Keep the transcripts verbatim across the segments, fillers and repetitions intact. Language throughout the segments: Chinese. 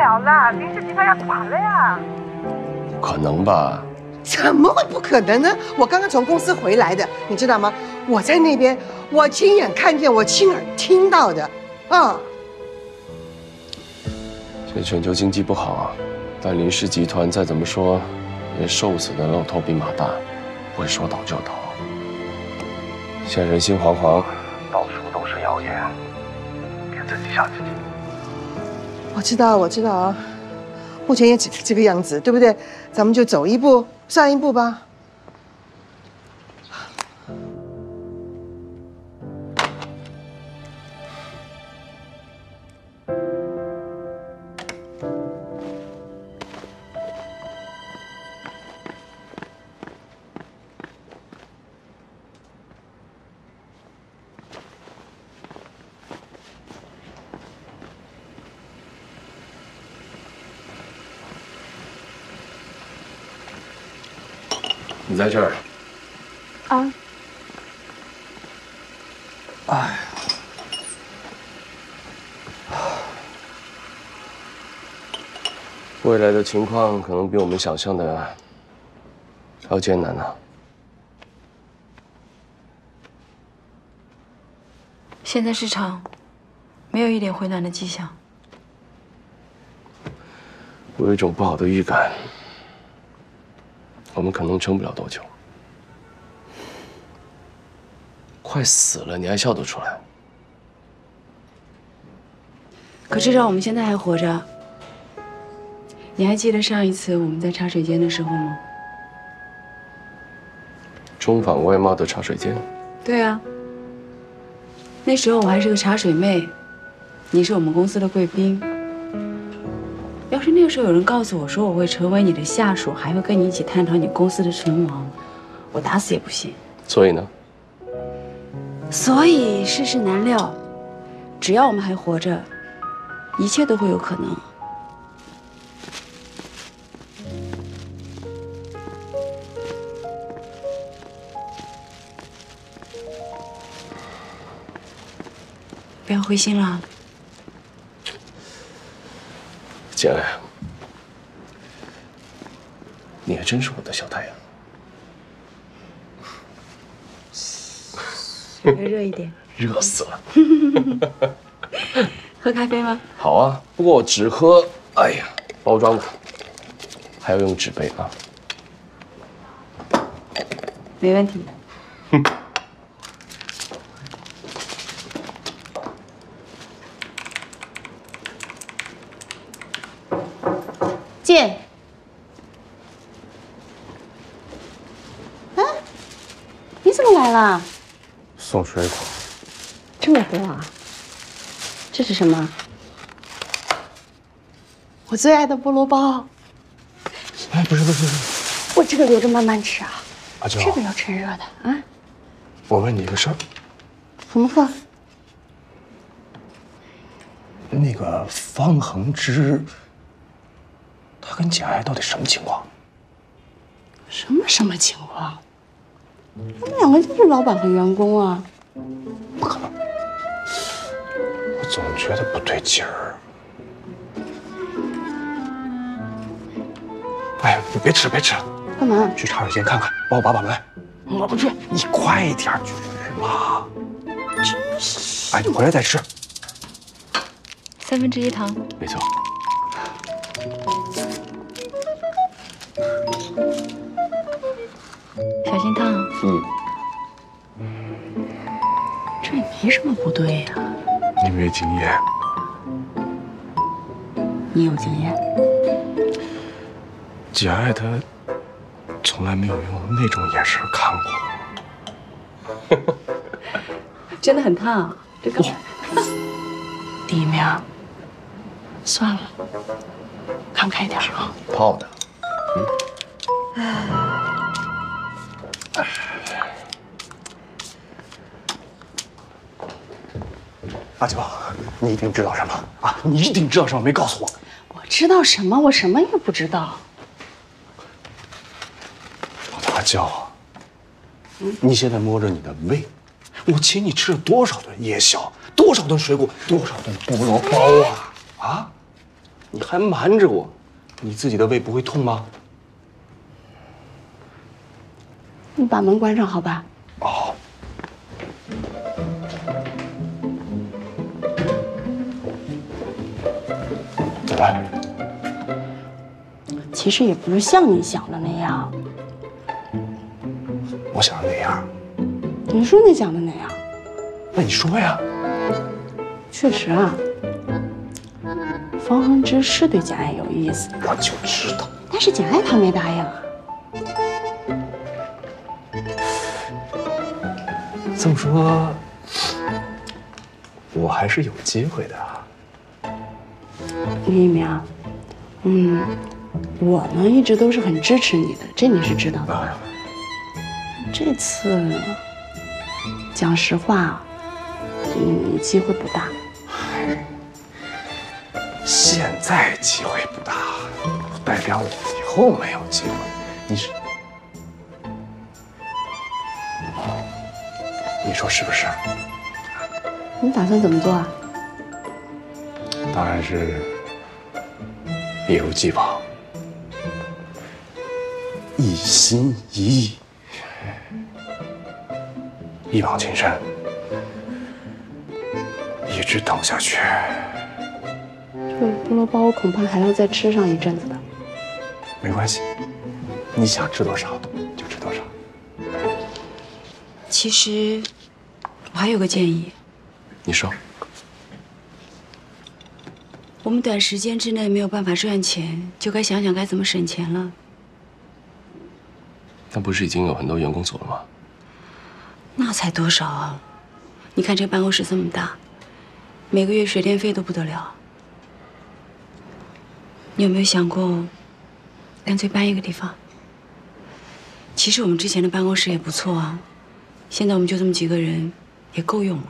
了了，林氏集团要垮了呀！ 不可能吧？ 怎么会不可能呢？我刚刚从公司回来的，你知道吗？我在那边，我亲眼看见，我亲耳听到的，啊！ 这全球经济不好啊，但林氏集团再怎么说，也瘦死的骆驼比马大，不会说倒就倒。现在人心惶惶，到处都是谣言，别自己吓自己。 我知道，我知道啊，目前也只是这个样子，对不对？咱们就走一步算一步吧。 你在这儿？ 啊。 哎。未来的情况可能比我们想象的还要艰难呢。 现在市场没有一点回暖的迹象。 我有一种不好的预感。我们可能撑不了多久，快死了，你还笑得出来？ 可至少我们现在还活着。你还记得上一次我们在茶水间的时候吗？ 中纺外贸的茶水间？ 对啊，那时候我还是个茶水妹，你是我们公司的贵宾。要是那个时候有人告诉我说我会成为你的下属，还会跟你一起探讨你公司的存亡，我打死也不信。 所以呢？ 所以世事难料，只要我们还活着，一切都会有可能。不要灰心了。 简爱，你还真是我的小太阳。 稍微热一点。 热死了。 喝咖啡吗？ 好啊，不过我只喝，哎呀，包装的，还要用纸杯啊。 没问题。 哼。 进。啊，你怎么来了？ 送水果。 这么多啊？这是什么？我最爱的菠萝包。 哎，不是不是不是， 我这个留着慢慢吃啊。 阿娇， 这个要趁热的啊。 我问你个事儿。 什么事？ 那个方恒之。他跟简爱到底什么情况？ 什么什么情况？他们两个就是老板和员工啊。 不可能，我总觉得不对劲儿。哎，你别吃，别吃了。 干嘛？ 去茶水间看看，帮我把把门。 我不去。 你快点去嘛！哎，你回来再吃。 三分之一糖。 没错。 小心烫。 嗯。 这也没什么不对呀。 你没经验。 你有经验。 简爱她从来没有用那种眼神看过我。 真的很烫，这个。 李明，算了，看开点啊。 泡的。嗯。阿娇，你一定知道什么啊？你一定知道什么没告诉我。 我知道什么？我什么也不知道。 我的阿娇，嗯、你现在摸着你的胃，我请你吃了多少顿夜宵，多少顿水果，多少顿菠萝包啊！啊， 你还瞒着我，你自己的胃不会痛吗？ 你把门关上好吧？ 哦。再来。 其实也不是像你想的那样。 我想的那样。 你说你想的那样？ 那你说呀。 确实啊，方恒之是对简爱有意思， 我就知道。 但是简爱她没答应啊。 这么说，我还是有机会的啊。 李一鸣，嗯，我呢一直都是很支持你的，这你是知道的吧？这次，讲实话，嗯，机会不大。 现在机会不大，不代表你以后没有机会。你是，你说是不是？ 你打算怎么做啊？ 当然是一如既往，一心一意，一往情深，一直等下去。 这个菠萝包我恐怕还要再吃上一阵子的。 没关系，你想吃多少就吃多少。 其实，我还有个建议。 你说。 我们短时间之内没有办法赚钱，就该想想该怎么省钱了。 那不是已经有很多员工走了吗？ 那才多少啊！你看这个办公室这么大，每个月水电费都不得了。你有没有想过，干脆搬一个地方？其实我们之前的办公室也不错啊，现在我们就这么几个人，也够用了。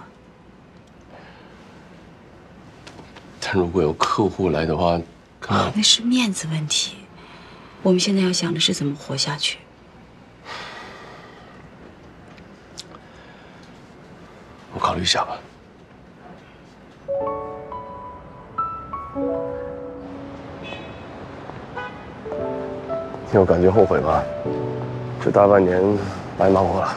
但如果有客户来的话，可能…… 那是面子问题。我们现在要想的是怎么活下去。 我考虑一下吧。你有感觉后悔吗？这大半年白忙活了。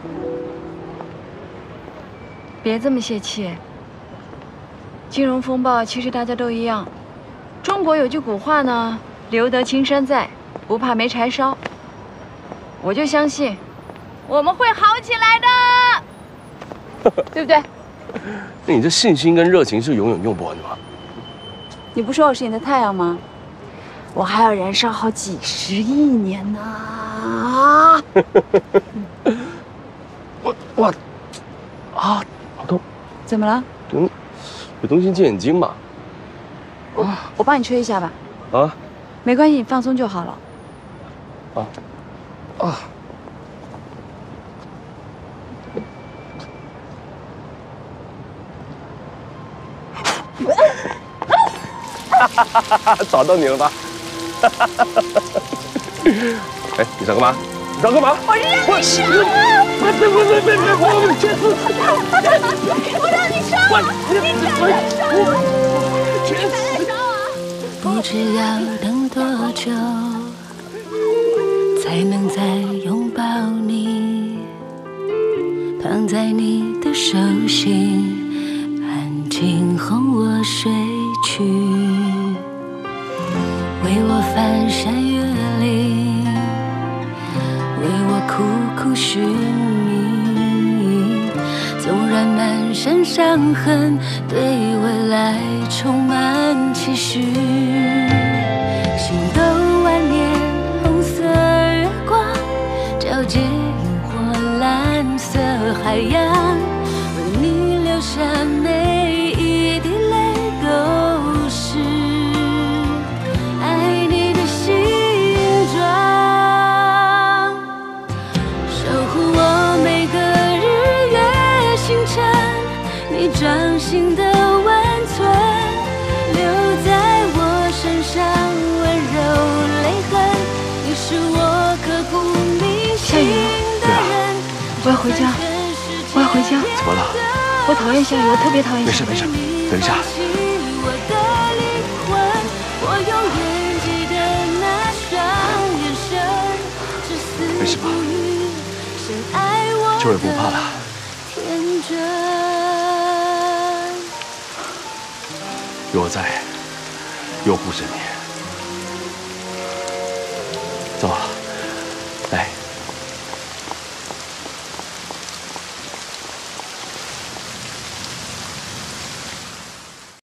别这么泄气。金融风暴其实大家都一样。中国有句古话呢，留得青山在，不怕没柴烧。我就相信，我们会好起来的，对不对？ 那你这信心跟热情是永远用不完的吗？ 你不说我是你的太阳吗？我还要燃烧好几十亿年呢！ 我我啊，好痛！ 怎么了？ 嗯，有东西进眼睛嘛？ 我我帮你吹一下吧。 啊？ 没关系，你放松就好了。 啊啊！哈哈哈哈！找到你了吧？哈哈哈哈！哎，你想干嘛？你想干嘛？ 我让你上啊！ 别别别别别别！我我让你上！你敢来上啊！你敢来上啊！ 不知要等多久，才能再拥抱你，躺在你的手心，安静哄我睡去，为我翻山越岭，为我苦苦寻觅，纵然满身伤痕，对未来充满期许。星斗万年，红色月光皎洁萤火，蓝色海洋，为你留下每一滴泪都是爱你的形状，守护我每个日月星辰，你掌心的温存，留在我身上温柔泪痕，你是我刻骨铭心的人。 我要回家，我要回家。 怎么了？ 我讨厌下雨，我特别讨厌下雨。 没事没事，等一下。 没事吧？秋儿不怕了。有我在，有护着你。